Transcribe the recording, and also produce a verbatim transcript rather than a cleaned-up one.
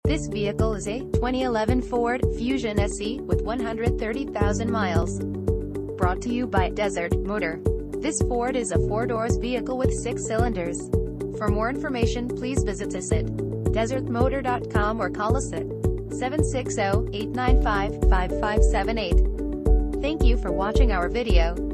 This vehicle is a twenty eleven Ford Fusion S E with one hundred thirty thousand miles. Brought to you by Desert Motor. This Ford is a four-doors vehicle with six cylinders. For more information, please visit us at desert motor dot com or call us at seven six zero, eight nine five, five five seven eight. Thank you for watching our video.